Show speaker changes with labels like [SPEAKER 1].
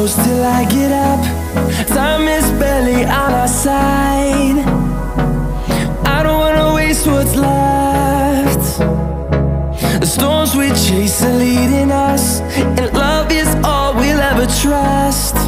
[SPEAKER 1] close till I get up. Time is barely on our side. I don't wanna waste what's left. The storms we chase are leading us, and love is all we'll ever trust.